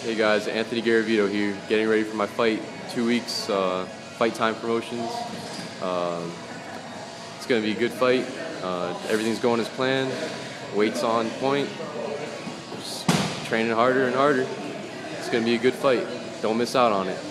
Hey guys, Anthony Garavito here, getting ready for my fight. 2 weeks, Fight Time Promotions. It's going to be a good fight. Everything's going as planned. Weight's on point. Just training harder and harder. It's going to be a good fight. Don't miss out on it.